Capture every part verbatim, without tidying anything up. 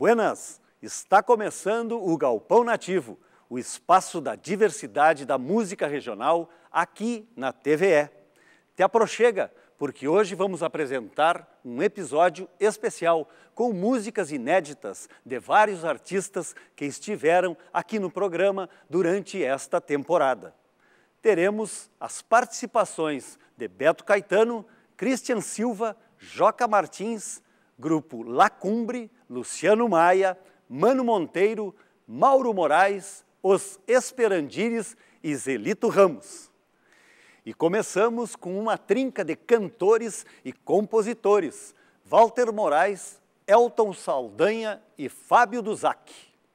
Buenas! Está começando o Galpão Nativo, o espaço da diversidade da música regional aqui na T V E. Te aproxega, porque hoje vamos apresentar um episódio especial com músicas inéditas de vários artistas que estiveram aqui no programa durante esta temporada. Teremos as participações de Beto Caetano, Cristian Silva, Joca Martins, Grupo Lacumbre, Luciano Maia, Mano Monteiro, Mauro Moraes, Os Esperandires e Zelito Ramos. E começamos com uma trinca de cantores e compositores, Walter Moraes, Elton Saldanha e Fábio Duzac.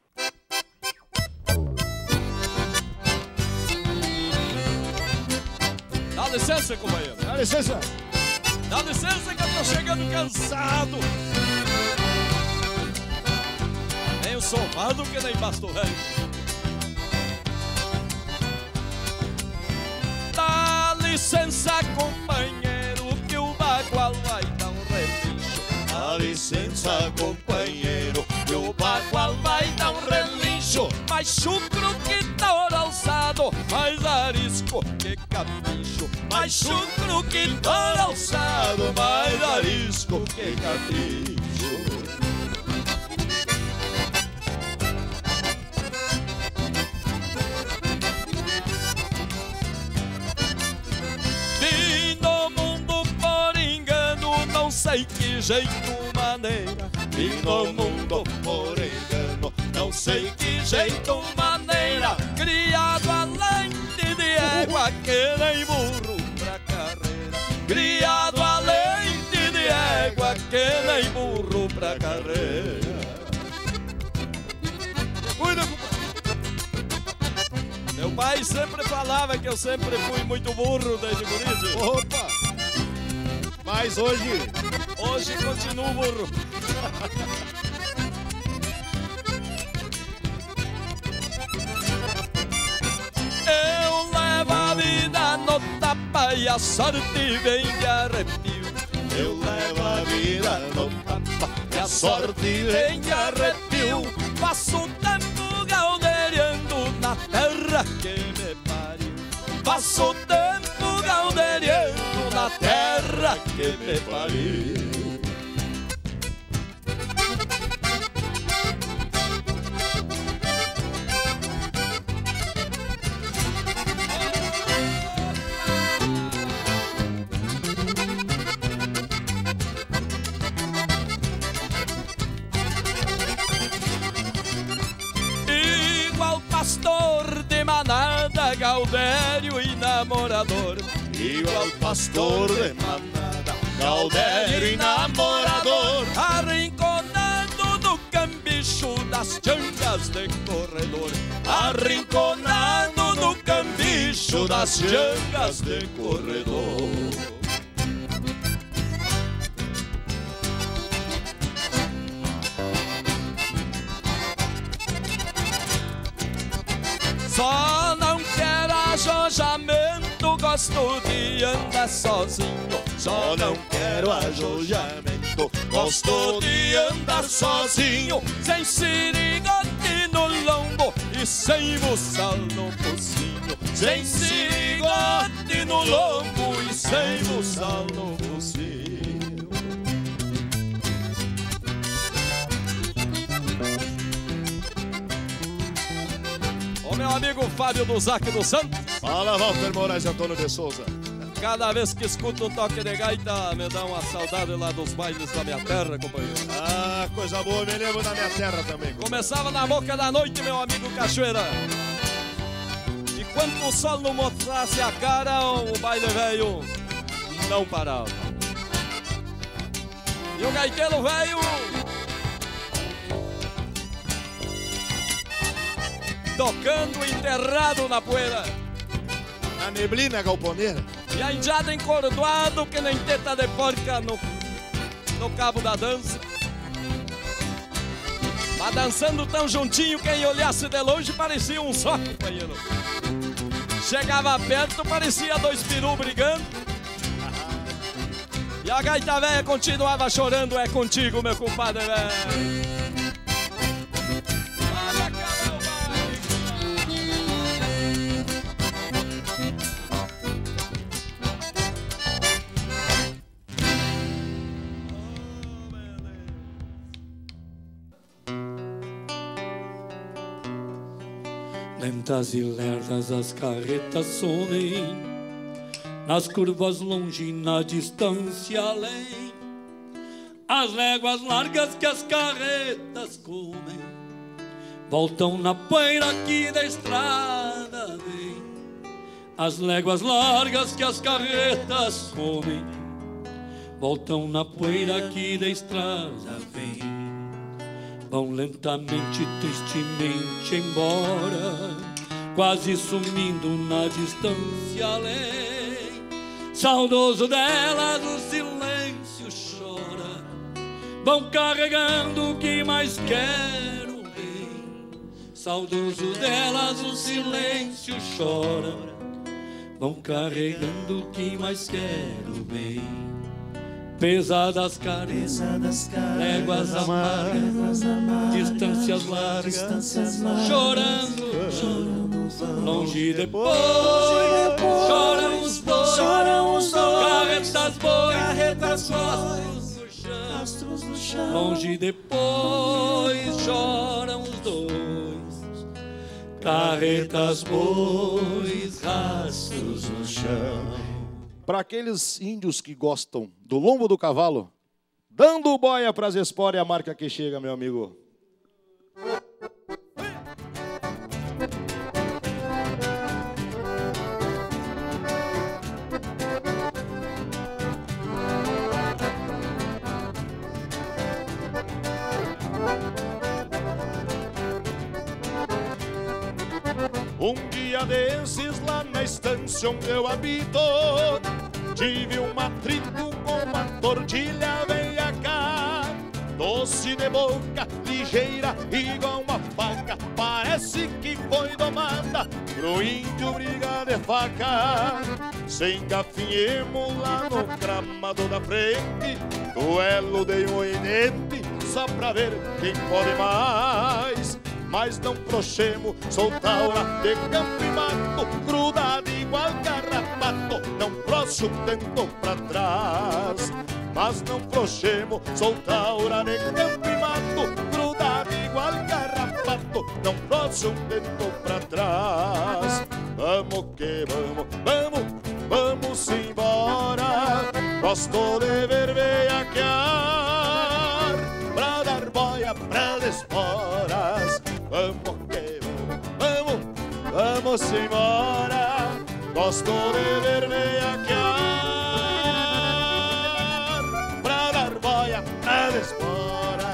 Dá licença, companheiro. Dá licença. Dá licença que eu tô chegando cansado. Nem o somado que nem basto velho. Dá licença, companheiro, que o bagual vai dar um relincho. Dá licença, companheiro, que o bagual vai dar um relincho. Mais chucro que touro alçado, mais arisco que capricho. Mais chucro que touro alçado, mais arisco que capricho. Vim no mundo por engano, não sei que jeito maneira. Vim no mundo por engano, não sei que jeito maneira. Criado a leite de égua que nem burro pra carreira. Criado a leite de égua que nem burro pra carreira. Cuida, compadre. Meu pai sempre falava que eu sempre fui muito burro desde guri. Opa! Mas hoje... Hoje continuo burro. Eu levo a vida no tapa e a sorte vem de arrepio. Eu levo a vida no tapa E a sorte vem de arrepio. Passo tempo gauderiando na terra que me pariu. Passo tempo gauderiando na terra que me pariu. Pastor de manada, gaudério e namorador. Igual pastor de manada, gaudério e namorador. Arrinconado no cambicho das changas de corredor. Arrinconado no cambicho das changas de corredor. Só não quero ajojamento, gosto de andar sozinho. Só não quero ajojamento, gosto de andar sozinho. Sem sirigote no lombo e sem buçal no focinho. Sem sirigote no lombo e sem buçal no focinho. O meu amigo Fábio Duzac dos Santos. Fala, Walter Moraes e Antônio de Souza. Cada vez que escuto um toque de gaita, me dá uma saudade lá dos bailes da minha terra, companheiro. Ah, coisa boa, me lembro da minha terra também. Começava na boca da noite, meu amigo Cachoeira. E quando o sol não mostrasse a cara, o baile velho não parava. E o gaiteiro velho tocando enterrado na poeira. A neblina galponeira. E a indiada encordoado que nem teta de porca no, no cabo da dança. Mas dançando tão juntinho, quem olhasse de longe parecia um só, companheiro. Chegava perto, parecia dois perus brigando. E a gaita velha continuava chorando, é contigo, meu compadre velho. Lentas e lerdas as carretas somem, nas curvas longe, na distância além. As léguas largas que as carretas comem voltam na poeira que da estrada vem. As léguas largas que as carretas comem voltam na poeira que da estrada vem. Vão lentamente, tristemente embora, quase sumindo na distância além. Saudoso delas o silêncio chora, vão carregando o que mais quero bem. Saudoso delas o silêncio chora, vão carregando o que mais quero bem. Pesadas caras, léguas amargas, distâncias largas, chorando, chorando, longe depois, choram os dois, carretas bois, carretas no chão, longe depois, choram os dois, carretas bois, rastros no chão. Para aqueles índios que gostam do lombo do cavalo, dando boia para as esporas é a marca que chega, meu amigo. Um dia desses lá na estância onde eu habito, tive um atrito com uma tordilha veia cá, doce de boca, ligeira, igual uma faca. Parece que foi domada pro índio briga de faca. Se engafinhemos lá no gramado da frente, duelo de um oinete, só pra ver quem pode mais. Mas não prochemo, soltaura de campo e mato, grudada igual carrapato, não procho tanto pra trás. Mas não prochemo, soltaura de campo e mato, grudada igual carrapato, não procho tanto pra trás. Vamos que vamos, vamos, vamos embora. Gosto de ver veiaquear, pra dar boia pras esporas. Vamos que vamos, vamos, vamos embora. Gosto de ver veiaquear, pra dar boia pras esporas.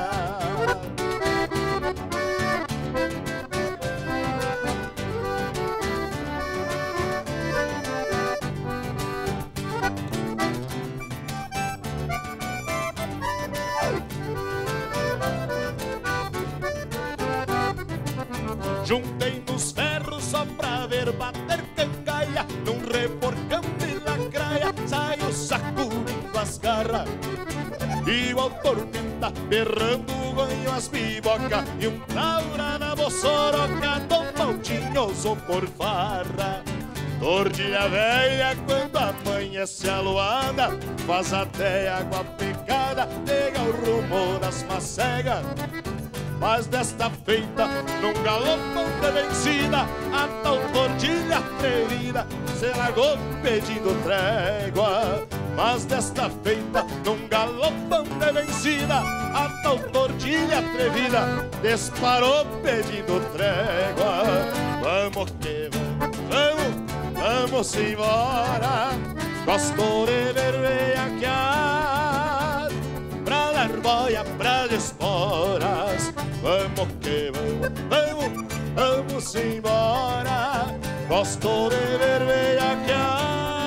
Juntei nos ferros só pra ver bater cangaia, num reporcão de lacraia saiu sacudindo as garras. E o tormenta berrando o ganho as biboca, e um taura na bossoroca, Dom Maldinhoso por farra. Tordilha velha quando amanhece a luada, faz até água picada, pega o rumo das macegas. Mas desta feita, num galopão de vencida, a tal tordilha atrevida se largou pedindo trégua. Mas desta feita, num galopão de vencida, a tal tordilha atrevida disparou pedindo trégua. Vamos que vamos, vamos embora. Gosto de ver veiaquear, pra dar boia pras esporas. Vamos que vamos, vamos, vamos embora. Gosto de ver veiaquear,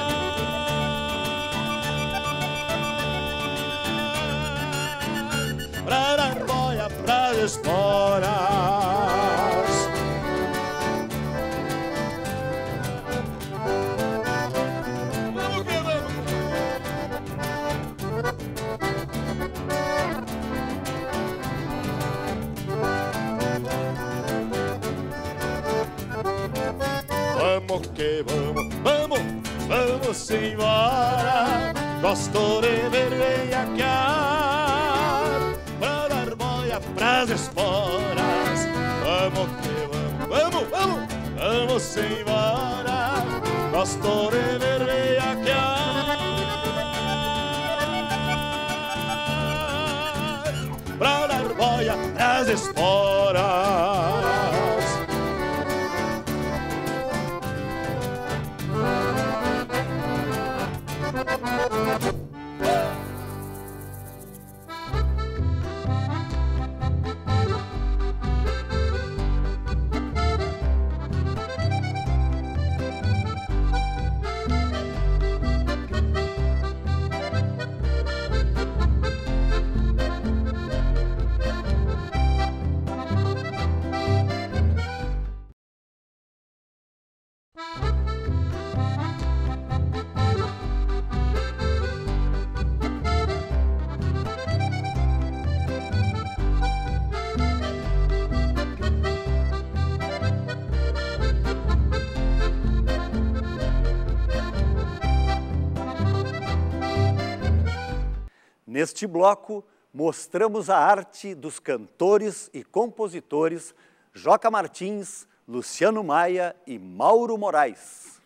pra dar boia pras esporas. Vamos que vamos. Vamos que vamos, vamos, vamos embora. Gosto de ver veiaquear, pra dar boia pras esporas. Vamos que vamos, vamos, vamos, você embora. Gosto de ver veiaquear pra dar boia nas esporas. Neste bloco, mostramos a arte dos cantores e compositores Joca Martins, Luciano Maia e Mauro Moraes.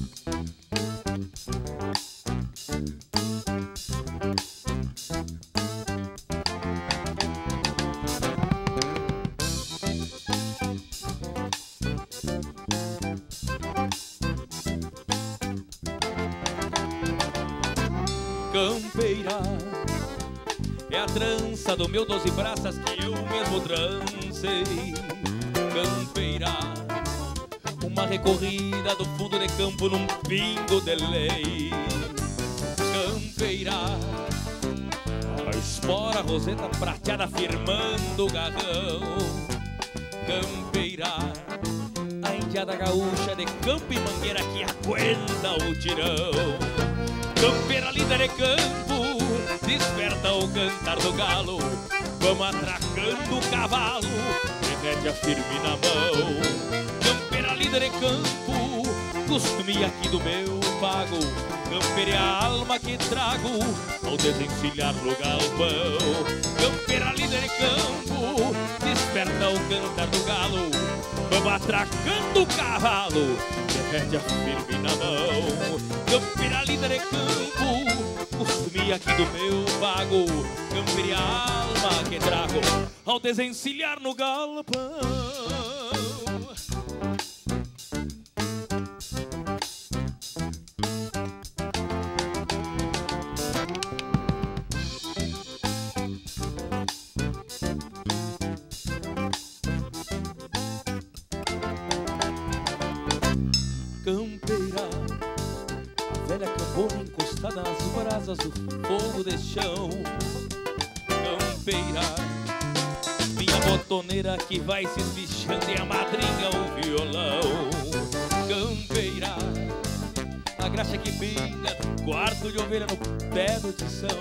Campeira é a trança do meu doze braças que eu mesmo trancei. Campeira, uma recorrida do fundo de campo num pingo de lei. Campeira, a espora roseta prateada firmando o garrão. Campeira, a indiada gaúcha de campo e mangueira que aguenta o tirão. Campeira líder de campo, desperta o cantar do galo. Vamos atracando o cavalo, remete a firme na mão. Campeira líder de campo, costume aqui do meu pago. Campeira é a alma que trago ao desencilhar no galpão. Campeira líder de campo, desperta o cantar do galo. Vamos atracando o cavalo, remete a firme na mão. Campeira líder de campo, costume aqui do meu pago. Campeira é a alma que trago ao desencilhar no galpão. Campeira, a velha cambona encostada nas brasas do fogo de chão. Campeira, minha botoneira que vai se esbichando e a madrinha o violão. Campeira, a graxa que pinga do quarto de ovelha no pé do tição.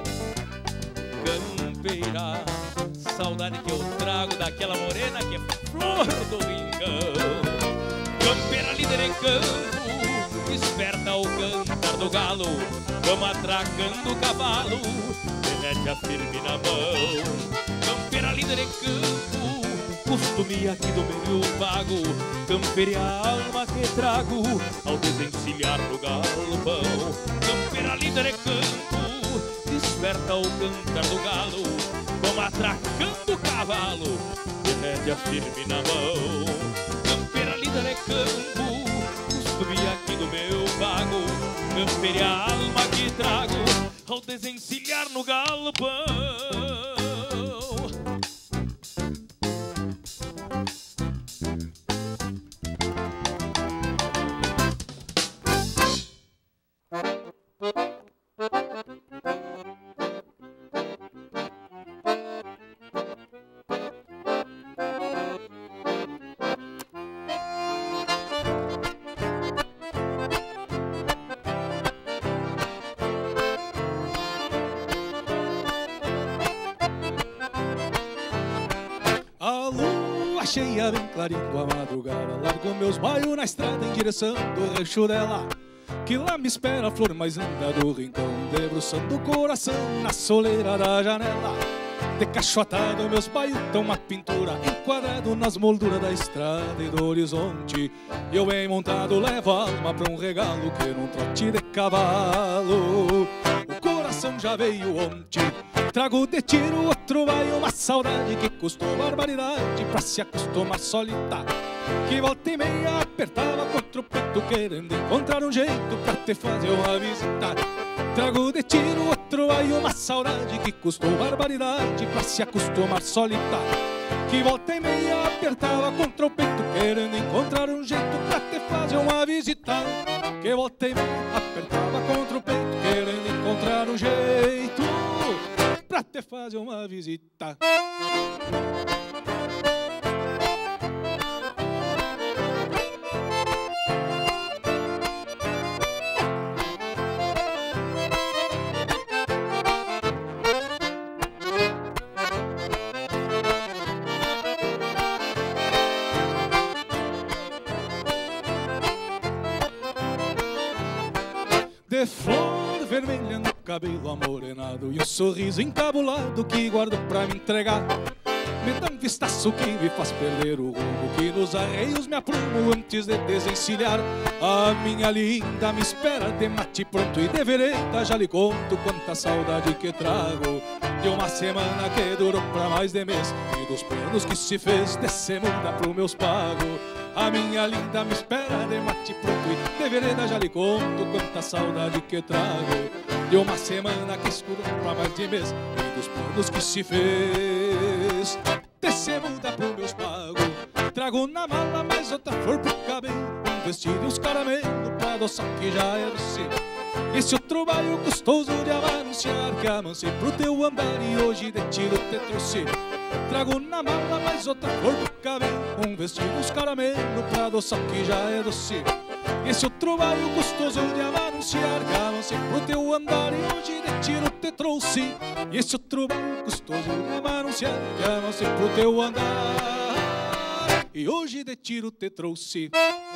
Campeira, saudade que eu trago daquela morena que é flor do rincão. Campeira líder em campo, desperta o cantar do galo. Vamos atracando o cavalo, remete a firme na mão. Campeira líder em campo, costume aqui do meu pago. Campeira é a alma que trago ao desencilhar no galpão. Campeira líder em campo, desperta o cantar do galo. Vamos atracando o cavalo, remete a firme na mão. Campeira líder é campo, costume aqui do meu pago. Campeira é a alma que trago ao desencilhar no galpão. Cheia bem clarinho a madrugada, largo meus baios na estrada em direção do rancho dela, que lá me espera a flor mais linda do rincão, debruçando o coração na soleira da janela. De cachoatado meus baios tão uma pintura, enquadrado nas molduras da estrada e do horizonte. E eu bem montado levo a alma pra um regalo que num trote de cavalo o coração já veio ontem. Trago de tiro outro baio, uma saudade que custou barbaridade pra se acostumar solita. Que volta e meia apertava contra o peito, querendo encontrar um jeito pra te fazer uma visita. Trago de tiro outro baio, uma saudade que custou barbaridade pra se acostumar solita. Que volta e meia apertava contra o peito, querendo encontrar um jeito pra te fazer uma visita. Que volta e meia apertava contra o peito, querendo encontrar um jeito pra te fazer uma visita. De flor vermelha no cabelo amorenado e um sorriso encabulado que guardo pra me entregar. Me dá um vistaço que me faz perder o rumo, que nos arreios me aprumo antes de desencilhar. A minha linda me espera de mate pronto e de vereda já lhe conto quanta saudade que trago de uma semana que durou pra mais de mês e dos planos que se fez de se mudar pro meus pagos. A minha linda me espera de mate pronto e de vereda já lhe conto quanta saudade que trago de uma semana que escurou pra mais de mês e dos planos que se fez de se mudar pro meus pagos. Trago na mala mais outra flor pro cabelo, um vestido e uns caramelos pra adoçar que já é doce. Esse outro baio gostoso de anunciar que amancei pro teu andar e hoje de tiro te trouxe. Trago na mala mais outra flor pro cabelo, um vestido e uns caramelos pra adoçar que já é doce. Esse outro baio gostoso de anunciar que avancei pro teu andar e hoje de tiro te trouxe. Esse outro baio gostoso de anunciar que avancei pro teu andar e hoje de tiro te trouxe.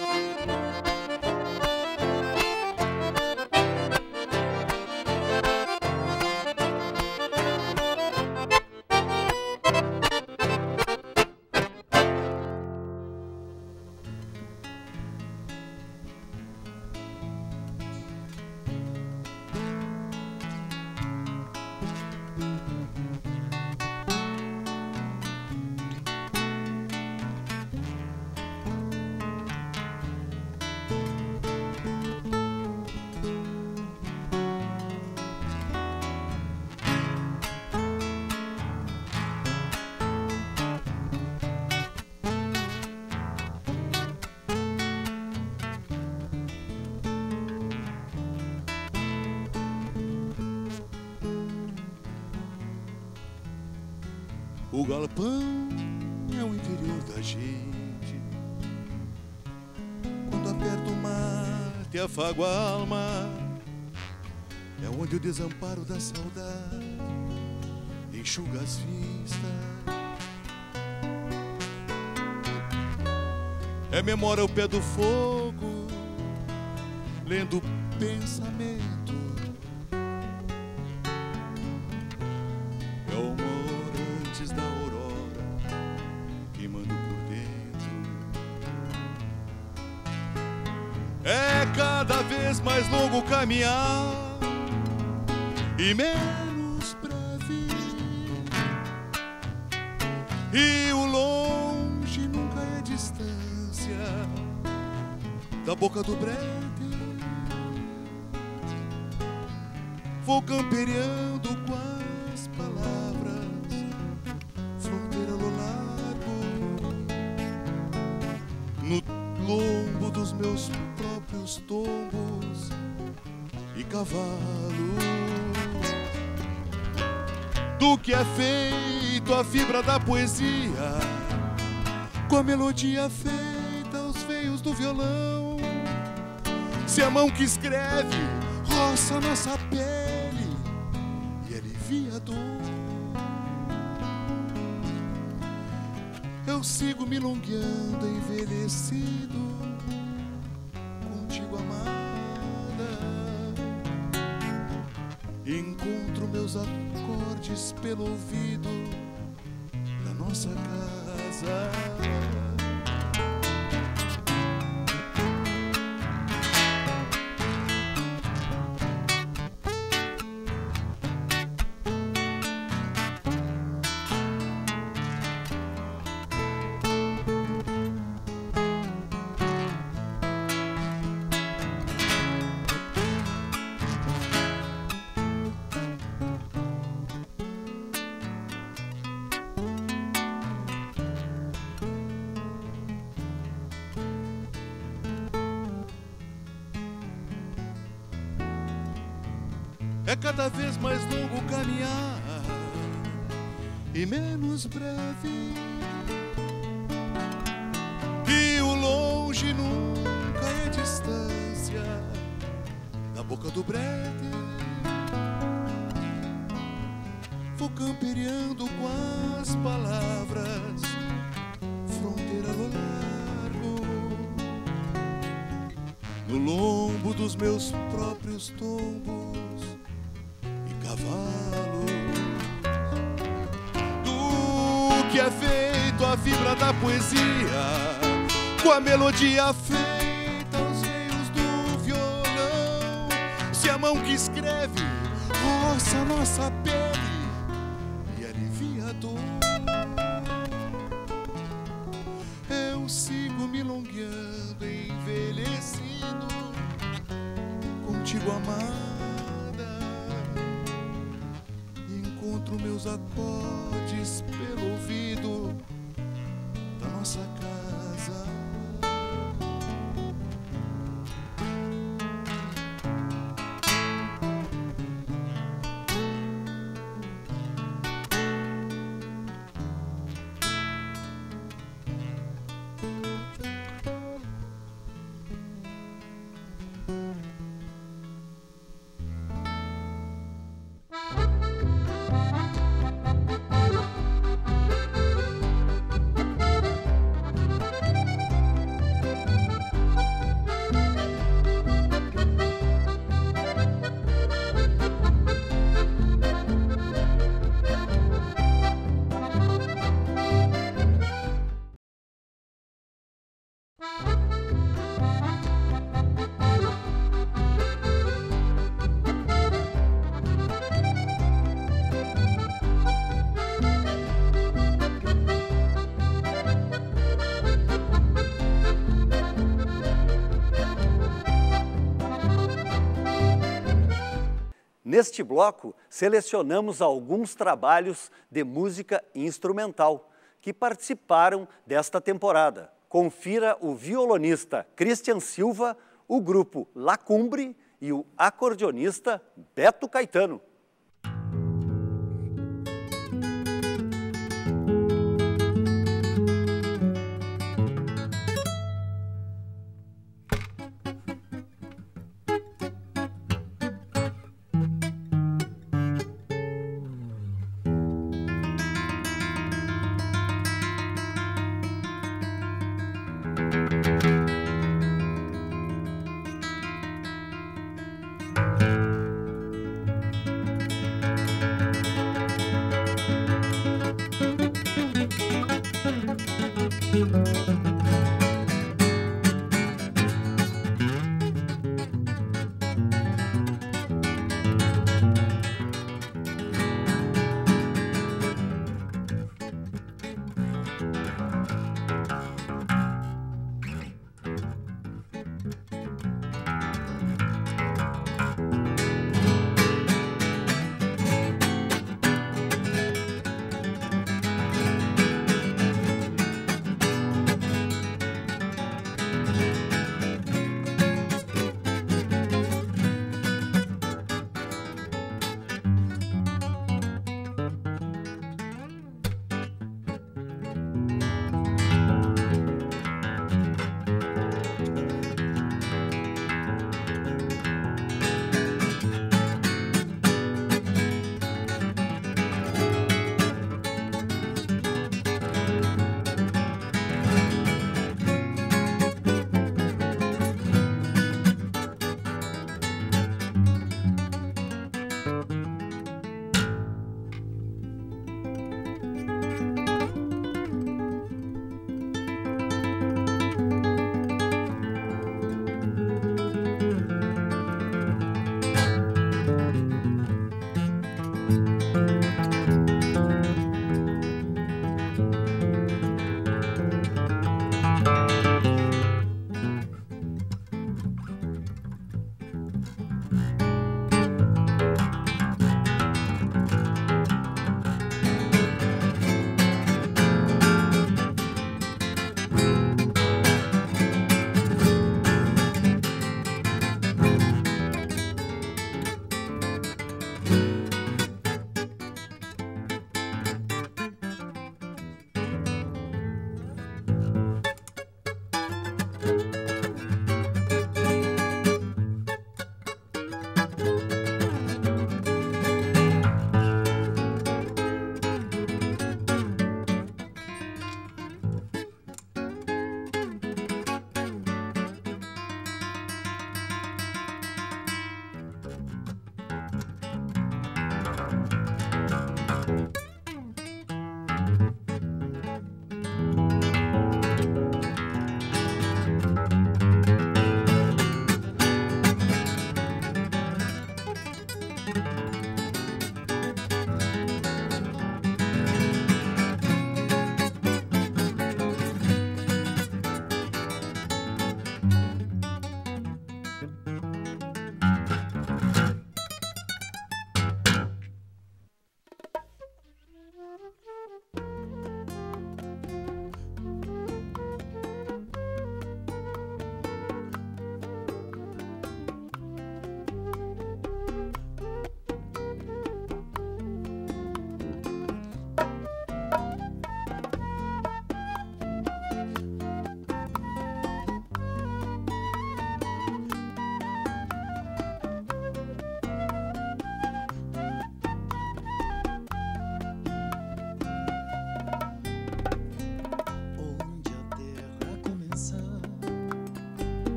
O galpão é o interior da gente. Quando aperta o mar, te afago a alma. É onde o desamparo da saudade enxuga as vistas. É memória ao pé do fogo, lendo o pensamento. Cada vez mais longo caminhar e menos breve, e o longe nunca é distância da boca do brete. Vou camperiando com as palavras, fronteira no largo, no lombo dos meus próprios tombos e cavalo. Do que é feito a fibra da poesia, com a melodia feita aos veios do violão. Se a mão que escreve roça nossa pele e alivia a dor, eu sigo milongueando envelhecido contigo, amada, encontro meus acordes pelo ouvido da nossa casa. É cada vez mais longo caminhar e menos breve, e o longe nunca é distância da boca do breve. Vou camperiando com as palavras, fronteira ao largo, no lombo dos meus próprios tombos cavalos, do que é feito a fibra da poesia, com a melodia feita aos veios do violão. Se a mão que escreve roça nossa pele e alivia a dor, eu sigo milongueando, envelhecido, contigo amado. Encontro meus acordes pelo ouvido da nossa casa. Neste bloco, selecionamos alguns trabalhos de música instrumental que participaram desta temporada. Confira o violonista Christian Silva, o grupo Lacumbre e o acordeonista Beto Caetano.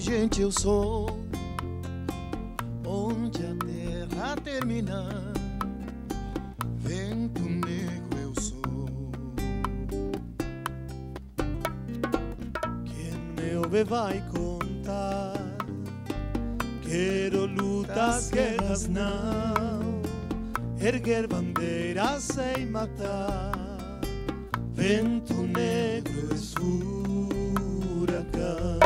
gente eu sou, onde a terra termina, vento negro eu sou. Quem me ouve vai contar, quero lutas, guerras não, erguer bandeiras sem matar, vento negro é furacão.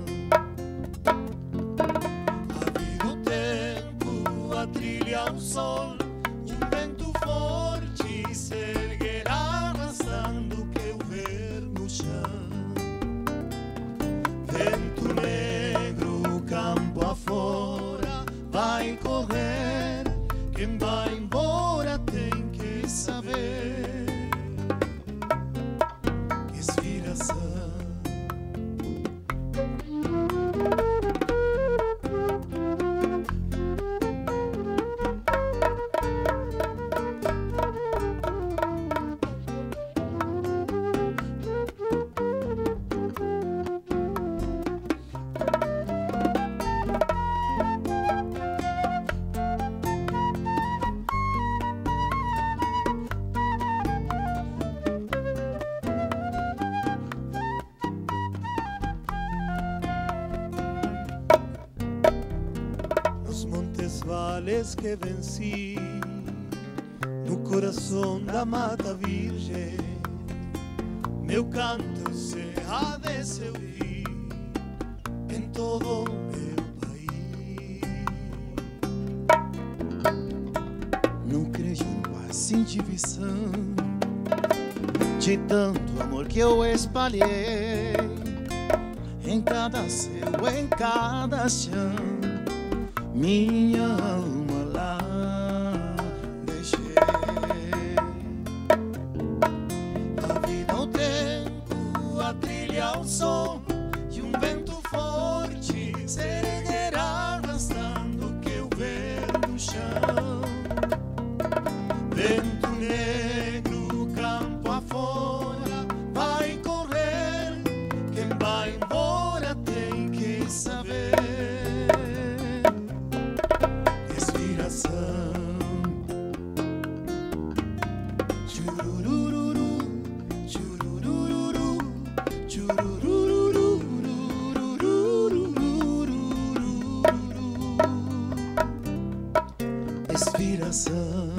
Trilha o sol, um vento forte se erguerá arrastando o que eu ver no chão. Vento negro, campo afora, vai correr. Quem vai embora tem que saber que inspiração. Vales que venci no coração da mata virgem, meu canto se há de se ouvir em todo o meu país. Não creio em paz em divisão, de tanto amor que eu espalhei em cada céu, em cada chão. Minha alma lá deixei. A vida, o tempo, a trilha, o som e um vento forte se erguerá arrastando o que eu ver no chão. Vento negro, campo afora, vai correr. Quem vai embora tem que saber. Respiração.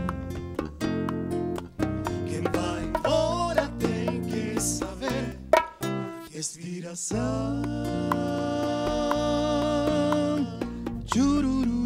Quem vai embora tem que saber. Respiração. Churururu.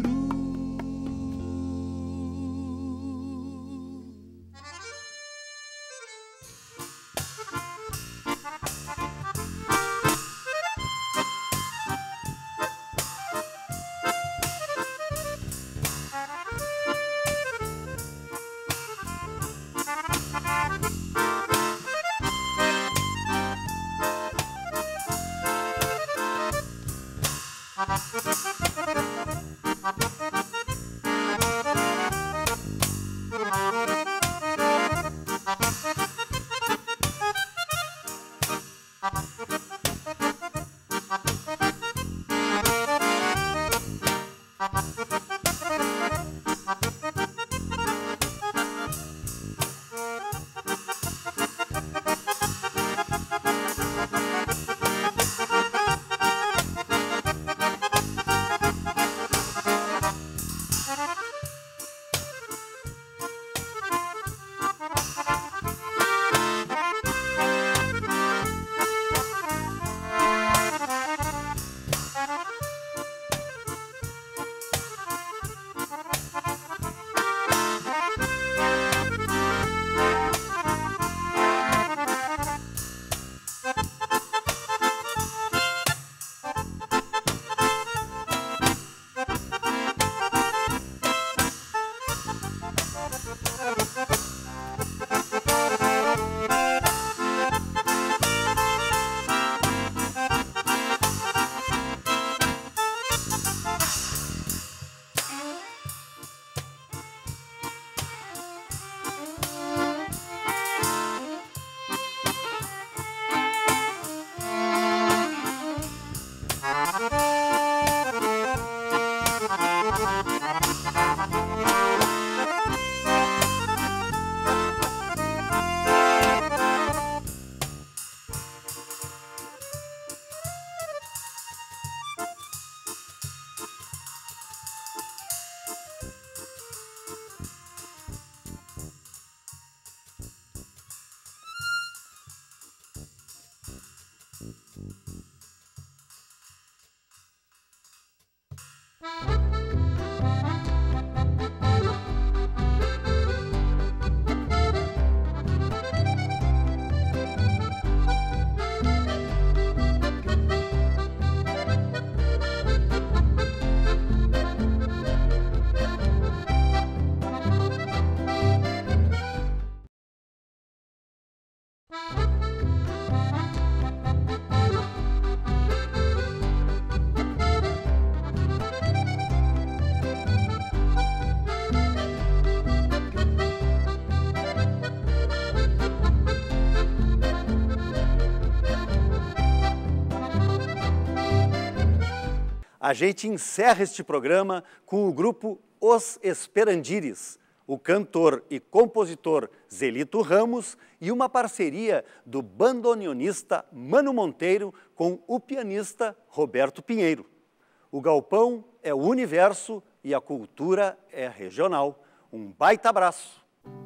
A gente encerra este programa com o grupo Os Esperandires, o cantor e compositor Zelito Ramos e uma parceria do bandoneonista Mano Monteiro com o pianista Roberto Pinheiro. O galpão é o universo e a cultura é regional. Um baita abraço!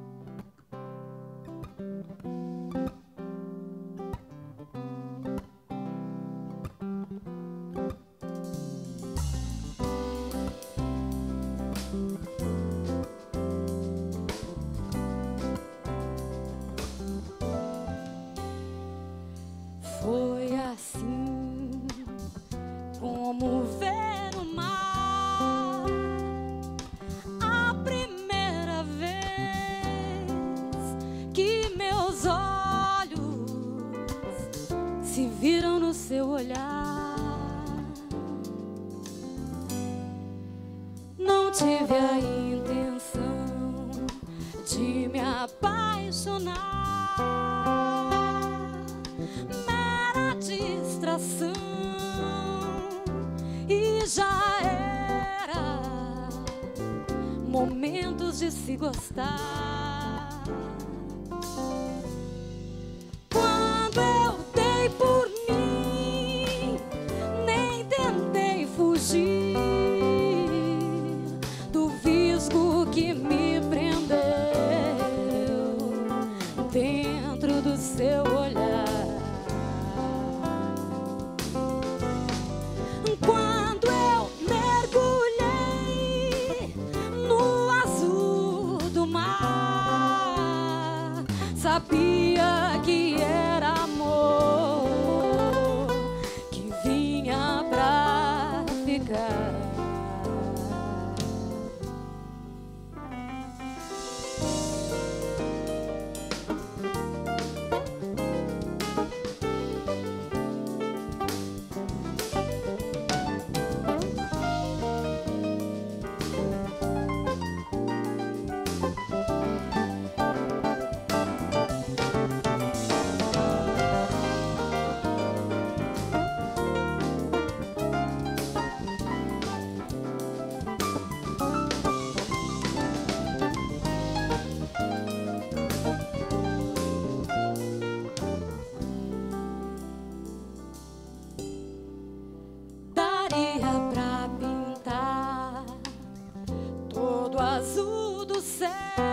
Foi assim como ver o mar a primeira vez que meus olhos se viram no seu olhar. Não tive a intenção de me apaixonar, distração, e já era momentos de se gostar. Quando eu dei por mim, nem tentei fugir do visgo que me prendeu dentro do seu olhar. Quando eu mergulhei no azul do mar, sabia que era amor que vinha pra ficar. Pra pintar todo o azul do céu,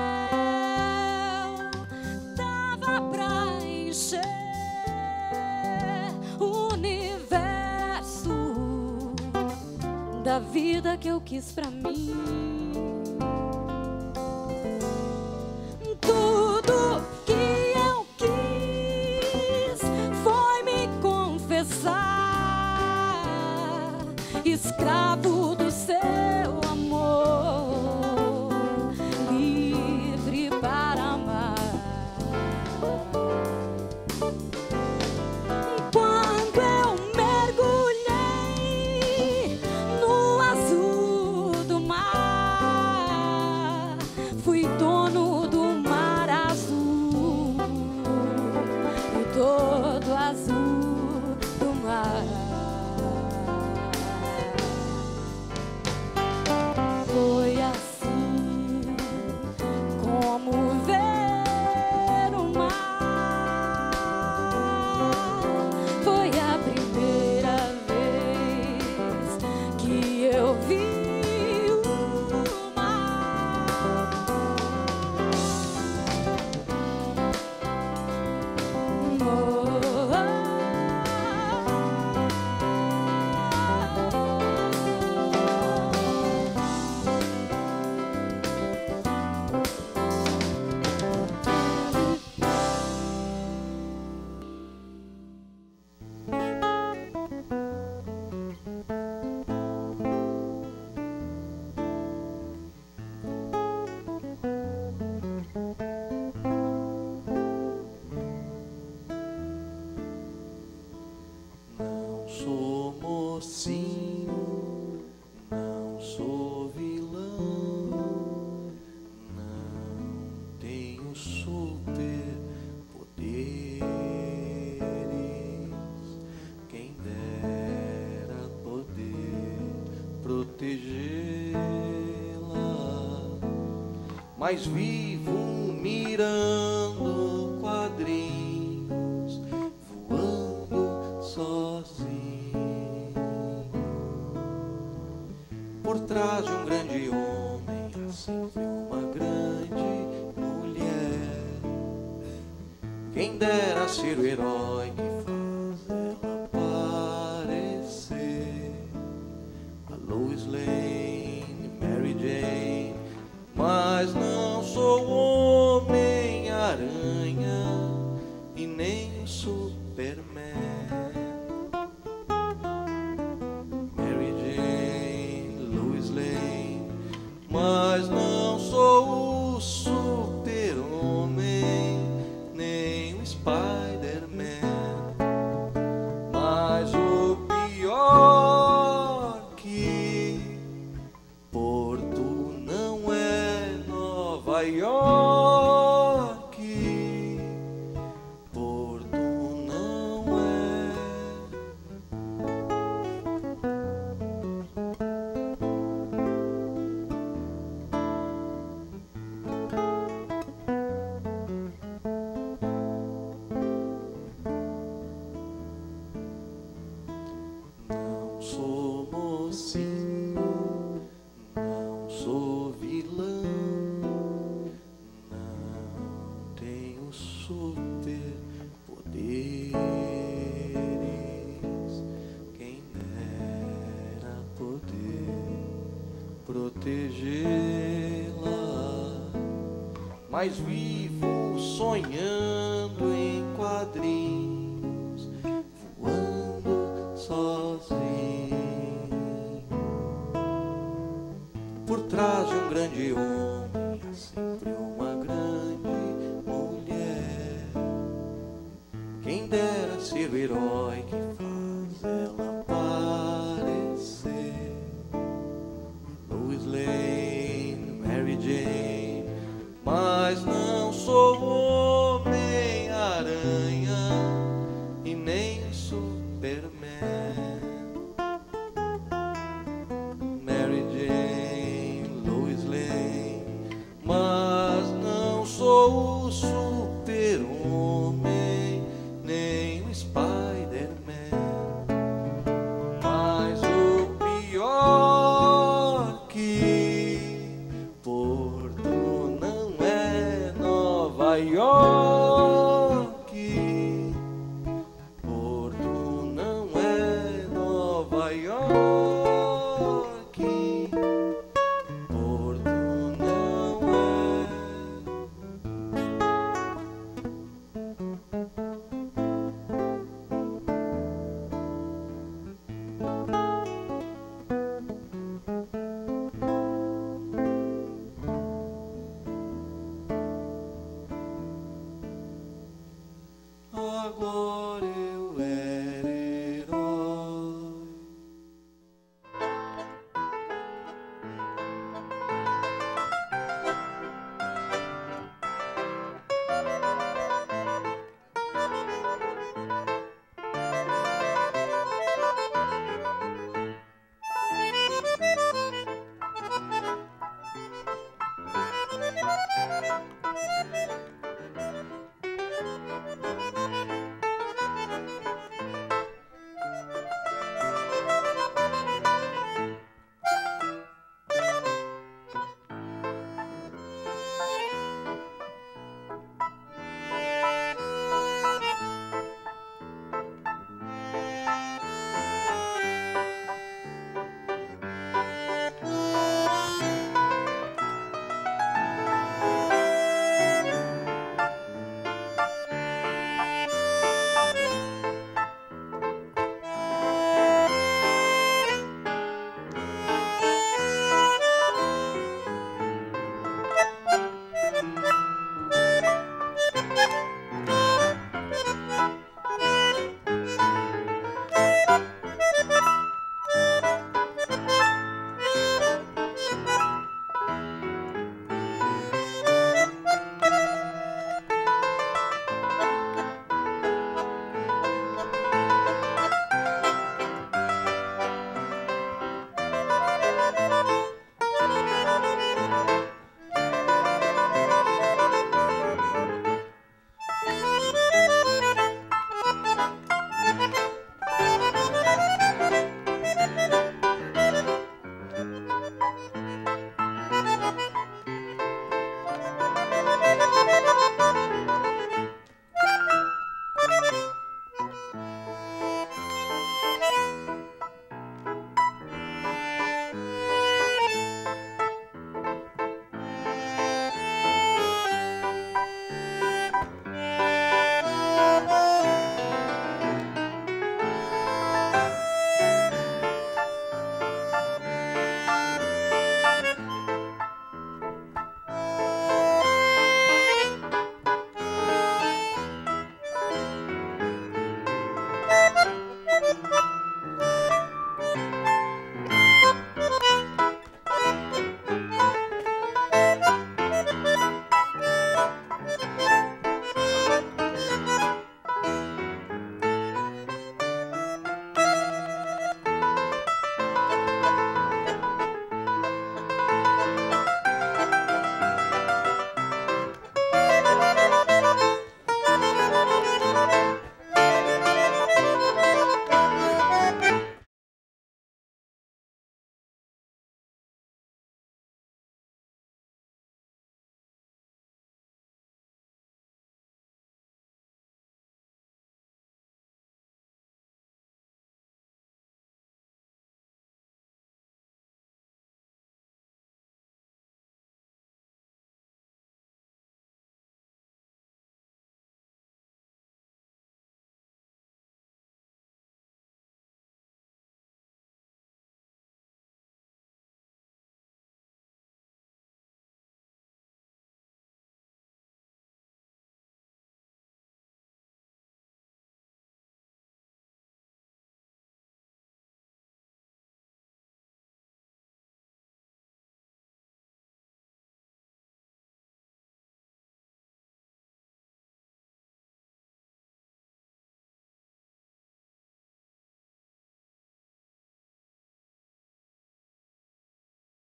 dava pra encher o universo da vida que eu quis pra mim. Tudo que eu quis foi me confessar, escravo do seu amor, livre para amar. Quando eu mergulhei no azul do mar, fui dono do mar azul, e todo azul do mar. mas vivo mirando quadrinhos, voando sozinho. Por trás de um grande homem há sempre uma grande mulher. Quem dera ser o herói que faz ela aparecer. A Lois Lane, Mary Jane, mas não sou Homem-Aranha e nem Superman. Mary Jane, Lois Lane, mas não sou o Super-Homem nem o Spider-Man. Mas o pior que Porto não é Nova York, Porto não é. Não sou mocinho, não sou vilão, não tenho superpoderes. Quem dera poder protegê-la, mas vivo sonhando em quadrinhos, voando sozinho. Por trás de um grande homem há sempre uma grande mulher. Quem dera ser o herói que faz ela aparecer. Lois Lane, Mary Jane, mas não sou Homem-Aranha e nem Superman. Mary Jane, Lois Lane, mas não sou o Super-Homem nem o Spider-Man. Mas o pior que Porto não é Nova York, Porto não é Nova York, Porto não é. Agora eu era herói.